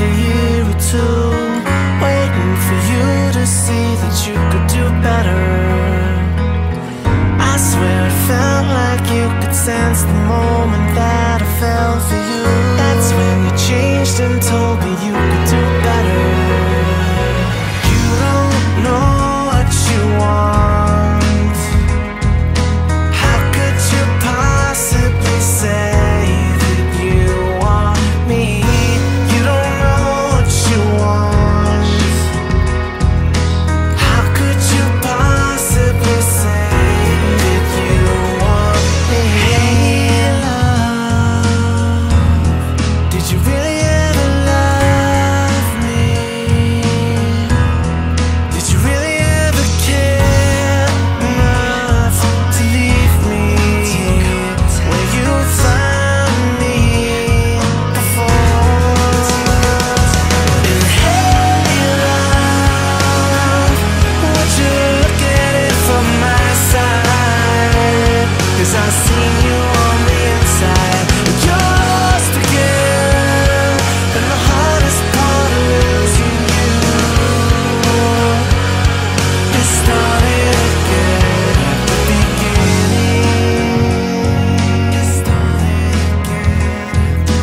a year or two, waiting for you to see that you could do better. I swear it felt like you could sense the moment that I fell for you. That's when you changed and told me you could do better. You don't know what you want. How could you possibly say that you want me? You don't know what you want. How could you possibly say that you want me? Hey love, did you really ever love me? Did you really ever care enough to leave me where you found me before? And hey love, would you look at it from my side? 'Cause I've seen you on the inside. You're lost again, and the hardest part of losing you is starting again at the beginning. It's starting again at the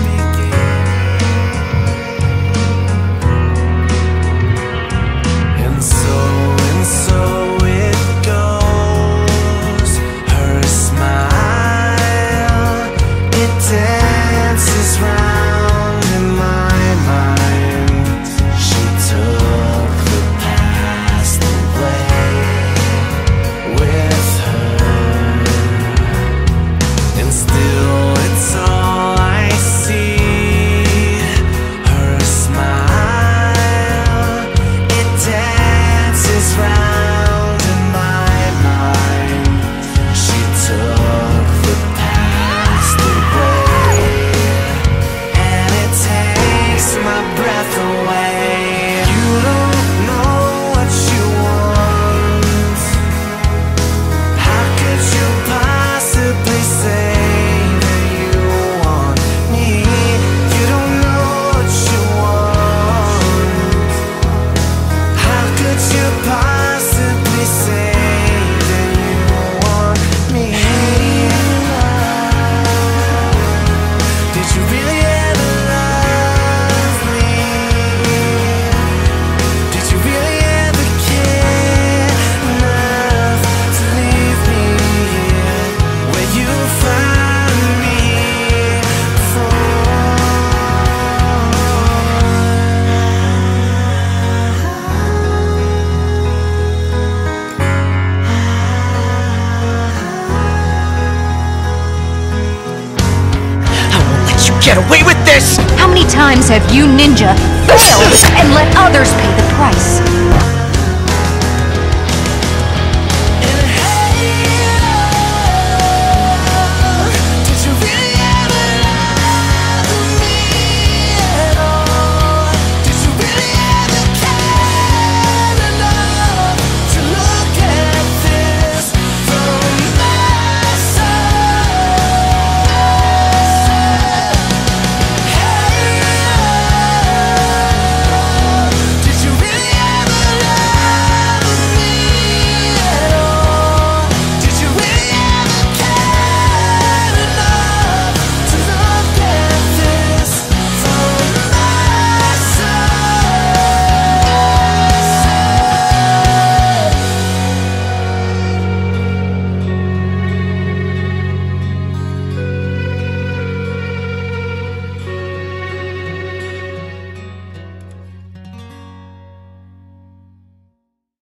beginning. And so it goes. Her smile, it dances round in my mind. She took the past away with her, and still it's all I see. Her smile, it dances round in my mind. She took the past away, and it takes my breath away. You don't know what you want. How could you possibly say that you want me? You don't know what you want. How could you possibly say that you want me? Hey love, did you really ever love me? Did you really ever care enough to leave me here where you found me before? I won't let you get away with this! How many times have you, Ninja, failed and let others pay the price?